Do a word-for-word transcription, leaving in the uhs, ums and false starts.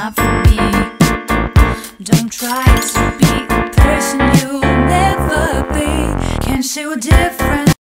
not for me. Don't try to be a person you'll never be. Can't see we're different.